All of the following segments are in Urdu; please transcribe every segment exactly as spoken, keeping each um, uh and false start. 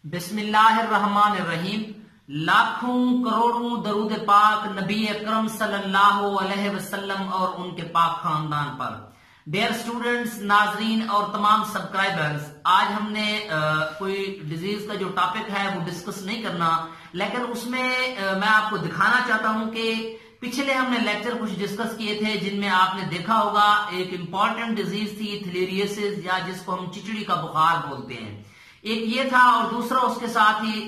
بسم اللہ الرحمن الرحیم۔ لاکھوں کروڑوں درود پاک نبی اکرم صلی اللہ علیہ وسلم اور ان کے پاک خاندان پر۔ ڈیئر اسٹوڈنٹس، ناظرین اور تمام سبسکرائبرز، آج ہم نے کوئی ڈیزیز کا جو ٹاپک ہے وہ ڈسکس نہیں کرنا، لیکن اس میں میں آپ کو دکھانا چاہتا ہوں کہ پچھلے ہم نے لیکچر کچھ ڈسکس کیے تھے جن میں آپ نے دیکھا ہوگا ایک امپورٹنٹ ڈیزیز تھی تھلیریسس، یا جس کو ہم چچڑی کا بخار بولتے ہیں۔ ایک یہ تھا، اور دوسرا اس کے ساتھ ہی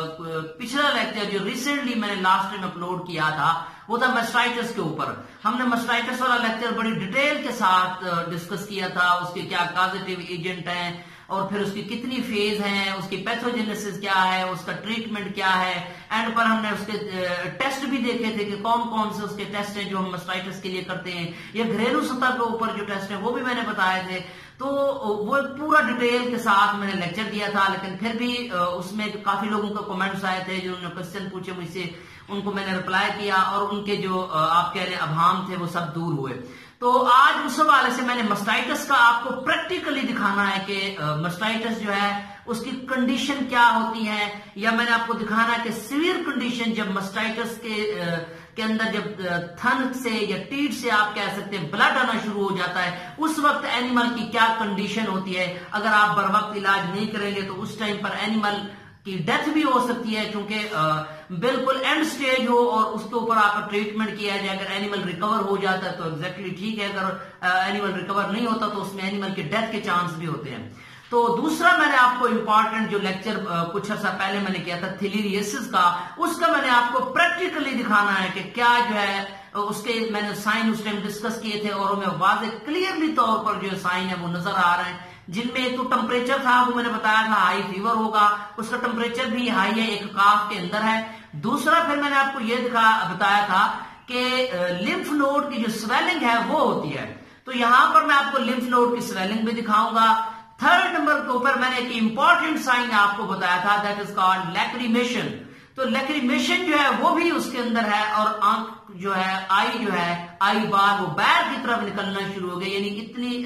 پچھلا لیکچر جو ریسنٹلی میں نے لاسٹ ٹائم اپلوڈ کیا تھا وہ تھا مسٹائٹس کے اوپر۔ ہم نے مسٹائٹس والا لیکچر بڑی ڈیٹیل کے ساتھ ڈسکس کیا تھا، اس کے کیا کازیٹیو ایجنٹ ہیں اور پھر اس کی کتنی فیز ہیں، اس کی پیتھوجینیسس کیا ہے، اس کا ٹریٹمنٹ کیا ہے۔ اینڈ پر ہم نے اس کے ٹیسٹ بھی دیکھے تھے کہ کون کون سے اس کے ٹیسٹ ہیں جو ہم مسٹائٹس کے لیے کرتے ہیں، یا گھریلو سطح کے اوپر جو ٹیسٹ ہیں وہ بھی میں نے بتائے تھے۔ تو وہ پورا ڈیٹیل کے ساتھ میں نے لیکچر دیا تھا، لیکن پھر بھی اس میں کافی لوگوں کا کمنٹس آئے تھے جنہوں نے کوسچن پوچھے مجھ سے، ان کو میں نے رپلائی کیا اور ان کے جو آپ کہہ رہے ہیں ابہام تھے وہ سب دور ہوئے۔ تو آج اس حوالے سے میں نے مسٹائٹس کا آپ کو پریکٹیکلی دکھانا ہے کہ مسٹائٹس جو ہے اس کی کنڈیشن کیا ہوتی ہے، یا میں نے آپ کو دکھانا ہے کہ سیویئر کنڈیشن جب مسٹائٹس کے کے اندر جب تھن سے یا ٹیٹ سے آپ کہہ سکتے ہیں بلڈ آنا شروع ہو جاتا ہے، اس وقت اینیمل کی کیا کنڈیشن ہوتی ہے۔ اگر آپ بر وقت علاج نہیں کریں گے تو اس ٹائم پر اینیمل کی ڈیتھ بھی ہو سکتی ہے، کیونکہ بالکل اینڈ سٹیج ہو اور اس کے اوپر آپ کا ٹریٹمنٹ کیا جائے۔ اگر اینیمل ریکور ہو جاتا ہے تو ایگزیکٹلی ٹھیک ہے، اگر اینیمل ریکور نہیں ہوتا تو اس میں اینیمل کی ڈیتھ کے چانس بھی ہوتے ہیں۔ تو دوسرا میں نے آپ کو امپورٹنٹ جو لیکچر کچھ عرصہ پہلے میں نے کیا تھا تھلیریسس کا، اس کا میں نے آپ کو پریکٹیکلی دکھانا ہے کہ کیا جو ہے اس کے میں نے سائن اس ٹائم ڈسکس کیے تھے، اور میں واضح کلیئرلی طور پر جو سائن ہے وہ نظر آ رہے ہیں، جن میں ایک تو ٹمپریچر تھا، وہ میں نے بتایا تھا ہائی فیور ہوگا، اس کا ٹمپریچر بھی ہائی ہے، ایک کاف کے اندر ہے۔ دوسرا پھر میں نے آپ کو یہ دکھا بتایا تھا کہ لمف نوڈ کی جو سویلنگ ہے وہ ہوتی ہے، تو یہاں پر میں آپ کو لمف نوڈ کی سویلنگ بھی دکھاؤں گا۔ تھرڈ نمبر کے اوپر میں نے ایک امپورٹنٹ سائن آپ کو بتایا تھا، دیٹ از کالڈ لیکریمیشن۔ تو لیکریمیشن جو ہے وہ بھی اس کے اندر ہے، اور آنکھ جو ہے آئی جو ہے آئی بار وہ باہر کی طرف نکلنا شروع ہو گئی، یعنی اتنی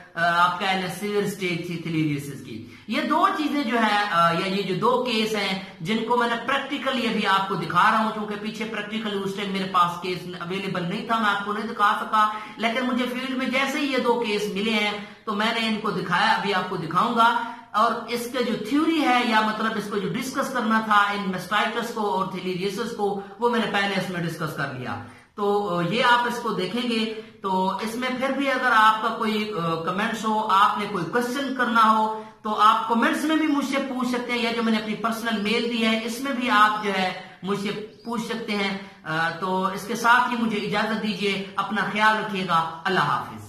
آپ کہہ لیں سیویئر اسٹیج تھی تھلیریسس کی۔ یہ دو چیزیں جو ہے یا یہ جو دو کیس ہیں جن کو میں نے پریکٹیکلی ابھی آپ کو دکھا رہا ہوں، چونکہ پیچھے پریکٹیکلی اس ٹائم میرے پاس کیس اویلیبل نہیں تھا، میں آپ کو نہیں دکھا سکا، لیکن مجھے فیلڈ میں جیسے ہی یہ دو کیس ملے ہیں تو میں نے ان کو دکھایا، ابھی آپ کو دکھاؤں گا۔ اور اس کا جو تھیوری ہے یا مطلب اس کو جو ڈسکس کرنا تھا ان مسٹائٹس کو اور تھلیریسس کو، وہ میں نے پہلے اس میں ڈسکس کر لیا۔ تو یہ آپ اس کو دیکھیں گے تو اس میں پھر بھی اگر آپ کا کوئی کمنٹس ہو، آپ نے کوئی کوشچن کرنا ہو تو آپ کمنٹس میں بھی مجھ سے پوچھ سکتے ہیں، یا جو میں نے اپنی پرسنل میل دی ہے اس میں بھی آپ جو ہے مجھ سے پوچھ سکتے ہیں۔ تو اس کے ساتھ ہی مجھے اجازت دیجیے، اپنا خیال رکھیے گا، اللہ حافظ۔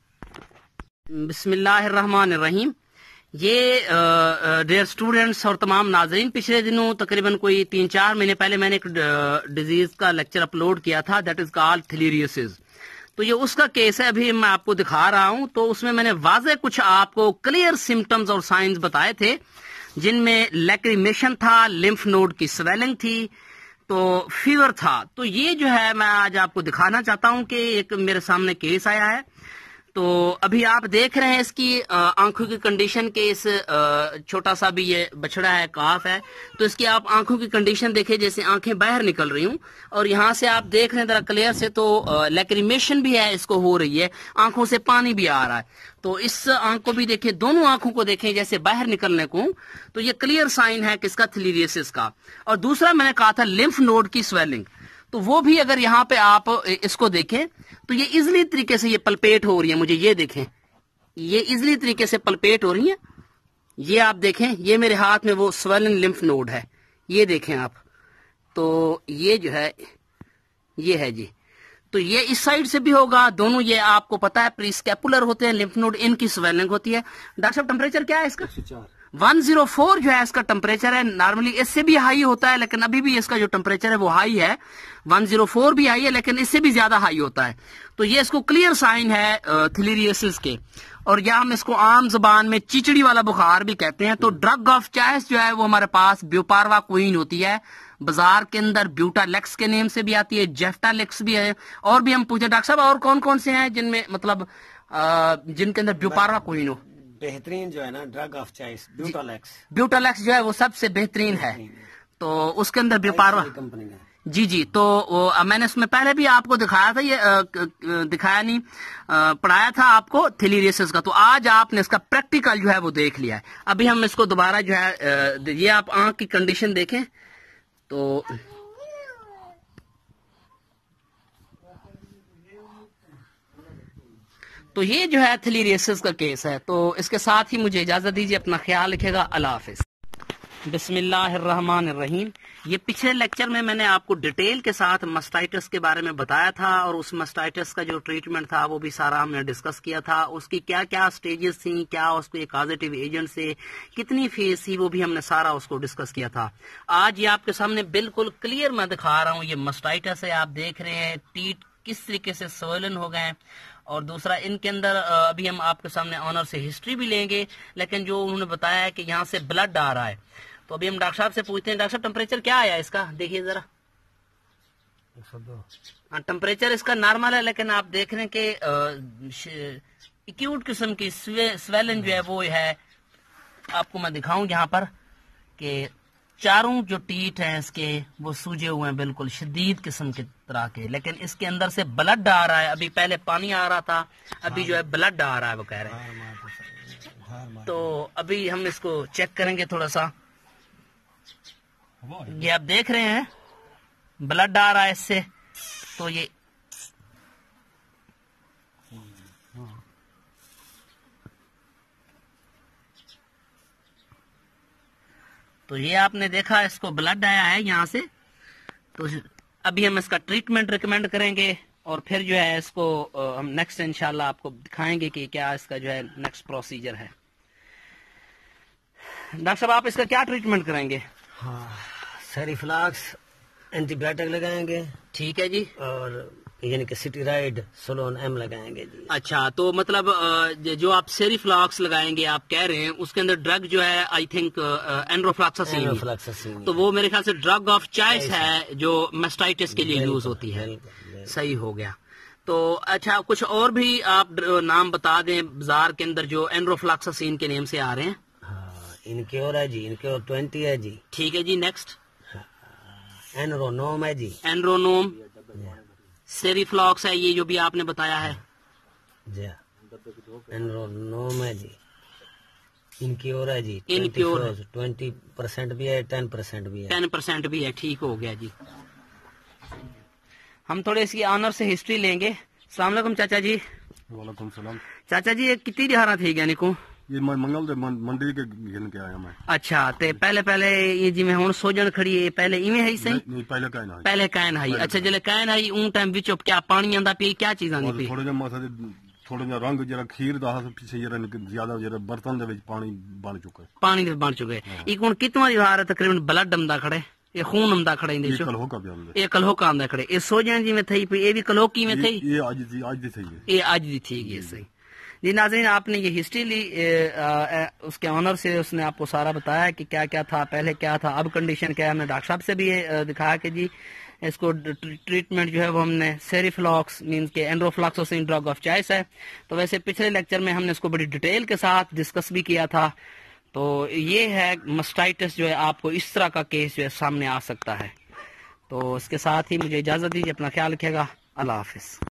بسم اللہ الرحمن الرحیم۔ یہ ڈیئر اسٹوڈنٹس اور تمام ناظرین، پچھلے دنوں تقریباً کوئی تین چار مہینے پہلے میں نے ایک ڈیزیز کا لیکچر اپلوڈ کیا تھا، دیٹ از کالڈ تھلیریسس۔ تو یہ اس کا کیس ہے، ابھی میں آپ کو دکھا رہا ہوں۔ تو اس میں میں نے واضح کچھ آپ کو کلیئر سمٹمز اور سائنز بتائے تھے، جن میں لیکریمیشن تھا، لمف نوڈ کی سویلنگ تھی، تو فیور تھا۔ تو یہ جو ہے میں آج آپ کو دکھانا چاہتا ہوں کہ ایک میرے سامنے کیس آیا ہے۔ تو ابھی آپ دیکھ رہے ہیں اس کی آنکھوں کی کنڈیشن کے، اس چھوٹا سا بھی یہ بچڑا ہے، کاف ہے، تو اس کی آپ آنکھوں کی کنڈیشن دیکھیں، جیسے آنکھیں باہر نکل رہی ہوں، اور یہاں سے آپ دیکھ رہے ہیں ذرا کلیئر سے، تو لیکریمیشن بھی ہے، اس کو ہو رہی ہے، آنکھوں سے پانی بھی آ رہا ہے۔ تو اس آنکھ کو بھی دیکھیں، دونوں آنکھوں کو دیکھیں جیسے باہر نکلنے کو، تو یہ کلیئر سائن ہے کس کا، تھلیریسس کا۔ اور دوسرا میں نے کہا تھا لمف نوڈ کی سویلنگ، تو وہ بھی اگر یہاں پہ آپ اس کو دیکھیں تو یہ ایزلی طریقے سے یہ پلپیٹ ہو رہی ہے، مجھے یہ دیکھیں، یہ ایزلی طریقے سے پلپیٹ ہو رہی ہیں۔ یہ آپ دیکھیں، یہ میرے ہاتھ میں وہ سویلن لمف نوڈ ہے، یہ دیکھیں آپ۔ تو یہ جو ہے یہ ہے جی، تو یہ اس سائڈ سے بھی ہوگا، دونوں یہ آپ کو پتا ہے پری اسکیپولر ہوتے ہیں لمف نوڈ، ان کی سویلنگ ہوتی ہے۔ ڈاکٹر صاحب ٹمپریچر کیا ہے اس کا؟ ون زیرو فور جو ہے اس کا ٹمپریچر ہے، نارملی اس سے بھی ہائی ہوتا ہے، لیکن ابھی بھی اس کا جو ٹمپریچر ہے وہ ہائی ہے، ون زیرو فور بھی ہائی ہے لیکن اس سے بھی زیادہ ہائی ہوتا ہے۔ تو یہ اس کو کلیئر سائن ہے تھلیریسس کے، اور یا ہم اس کو عام زبان میں چچڑی والا بخار بھی کہتے ہیں۔ تو ڈرگ آف چوائس جو ہے وہ ہمارے پاس بیوپاروا کوئین ہوتی ہے، بازار کے اندر بیوٹا لیکس کے نیم سے بھی آتی ہے، جیفٹا لیکس بھی ہے، اور بھی ہم پوچھیں ڈاکٹر صاحب اور کون کون سے ہیں جن میں مطلب جن کے اندر بیوپاروا کوئین ہو؟ بہترین جو ہے نا drug of choice Butalex, Butalex جو ہے وہ سب سے بہترین ہے، تو اس کے اندر بیوپاروا کمپنی ہے جی جی. تو میں نے اس میں پہلے بھی آپ کو دکھایا تھا، یہ دکھایا نہیں پڑھایا تھا آپ کو تھیلیریسس کا، تو آج آپ نے اس کا پریکٹیکل جو ہے وہ دیکھ لیا ہے. ابھی ہم اس کو دوبارہ جو ہے یہ آپ آنکھ کی کنڈیشن دیکھیں تو تو یہ جو ہے تھیلیریسس کا کیس ہے. تو اس کے ساتھ ہی مجھے اجازت دیجیے، اپنا خیال رکھے گا، اللہ حافظ. بسم اللہ الرحمن الرحیم. یہ پچھلے لیکچر میں میں نے آپ کو ڈیٹیل کے ساتھ مسٹائٹس کے بارے میں بتایا تھا، اور اس مسٹائٹس کا جو ٹریٹمنٹ تھا وہ بھی سارا ہم نے ڈسکس کیا تھا. اس کی کیا کیا سٹیجز تھیں، کیا اس کو کازیٹیو ایجنٹ سے کتنی فیس تھی، وہ بھی ہم نے سارا اس کو ڈسکس کیا تھا. آج یہ آپ کے سامنے بالکل کلیئر میں دکھا رہا ہوں. یہ مسٹائٹس ہے، آپ دیکھ رہے ہیں ٹیٹ کس طریقے سے سویلن ہو گئے. اور دوسرا ان کے اندر ابھی ہم آپ کے سامنے آنر سے ہسٹری بھی لیں گے، لیکن جو انہوں نے بتایا ہے کہ یہاں سے بلڈ آ رہا ہے، تو ابھی ہم ڈاکٹر صاحب سے پوچھتے ہیں. ڈاکٹر صاحب ٹمپریچر کیا آیا اس کا؟ دیکھیے ذرا. ٹمپریچر اس کا نارمل ہے، لیکن آپ دیکھ رہے ہیں کہ ایکیوٹ قسم کی سویلن جو ہے وہ ہے. آپ کو میں دکھاؤں یہاں پر کہ چاروں جو ٹیٹ ہیں اس کے وہ سوجے ہوئے ہیں بالکل شدید قسم کی طرح کے، لیکن اس کے اندر سے بلڈ آ رہا ہے. ابھی پہلے پانی آ رہا تھا، ابھی جو ہے بلڈ آ رہا ہے وہ کہہ رہے ہیں. تو ابھی ہم اس کو چیک کریں گے تھوڑا سا. یہ آپ دیکھ رہے ہیں بلڈ آ رہا ہے اس سے. تو یہ تو یہ آپ نے دیکھا اس کو بلڈ آیا ہے یہاں سے. تو ابھی ہم اس کا ٹریٹمنٹ ریکمینڈ کریں گے، اور پھر جو ہے اس کو ہم نیکسٹ انشاءاللہ آپ کو دکھائیں گے کہ کیا اس کا جو ہے نیکسٹ پروسیجر ہے. ڈاکٹر صاحب آپ اس کا کیا ٹریٹمنٹ کریں گے؟ ہاں سیریفلاکس اینٹی بایوٹک لگائیں گے. ٹھیک ہے جی. اور یعنی کہ سٹیرائڈ سولون ایم لگائیں گے جی. اچھا، تو مطلب جو آپ سیریفلاکس لگائیں گے آپ کہہ رہے ہیں اس کے اندر ڈرگ جو ہے آئی تھنک اینڈروفلاکساسین، تو وہ میرے خیال سے ڈرگ آف چوائس ہے جو مسٹائٹس کے لیے یوز ہوتی ہے. صحیح ہو گیا. تو اچھا کچھ اور بھی آپ نام بتا دیں بازار کے اندر جو اینڈروفلاکساسین کے نیم سے آ رہے ہیں. انکیور ہے جی، انکیور ٹوینٹی ہے جی. ٹھیک ہے جی. نیکسٹ اینرونوم ہے جی. اینرونوم. سیریفلاکس ہے یہ جو بھی آپ نے بتایا ہے جی. اینرونوم ہے جی. انکیور ہے جی. انکیور ٹوینٹی پرسینٹ بھی ہے، ٹین پرسینٹ بھی ہے. ٹین پرسینٹ بھی ہے. ٹھیک ہو گیا جی. ہم تھوڑے اس کی آنر سے ہسٹری لیں گے. السلام علیکم چاچا جی. وعلیکم السلام. چاچا جی یہ کتنی دہارا تھی گیا نکو؟ یہ میں منگل دے منڈی کے گن کے آیا میں. اچھا تے پہلے پہلے یہ جی میں ہن سوجن کھڑی ہے پہلے ایویں ہے صحیح؟ نہیں پہلے کائن ہے. پہلے کائن ہے. اچھا جلے کائن ہے اون ٹائم وچ کیا پانی آندا پی کیا چیز آندی پی؟ تھوڑا جا مسا تھوڑا جا رنگ جڑا کھیر دا پیچھے جڑا زیادہ جڑا برتن دے وچ پانی بن چکا ہے. پانی دے بن چکے. ای کون کتنا دی وار تقریبا بلڈ امدا کھڑے یہ خون امدا کھڑے اندے یہ کلہو کا بھی آندا. یہ کلہو کا آندا کھڑے. یہ سوجن جی میں تھئی پی اے بھی کلہو کی میں تھئی. یہ اج دی اج دی تھئی ہے. یہ اج دی تھی گئی صحیح. جی ناظرین آپ نے یہ ہسٹری لی اس کے آنر سے، اس نے آپ کو سارا بتایا کہ کیا کیا تھا پہلے کیا تھا اب کنڈیشن کیا ہے. ہم نے ڈاکٹر صاحب سے بھی دکھایا کہ جی اس کو ٹریٹمنٹ جو ہے وہ ہم نے سیریفلاکس مینس کہ اینڈروفلاکساسین ڈرگ آف چوائس ہے. تو ویسے پچھلے لیکچر میں ہم نے اس کو بڑی ڈیٹیل کے ساتھ ڈسکس بھی کیا تھا. تو یہ ہے مسٹائٹس جو ہے آپ کو اس طرح کا کیس جو ہے سامنے آ سکتا ہے. تو اس کے ساتھ ہی مجھے اجازت دیجیے، اپنا خیال رکھیے گا. اللہ حافظ.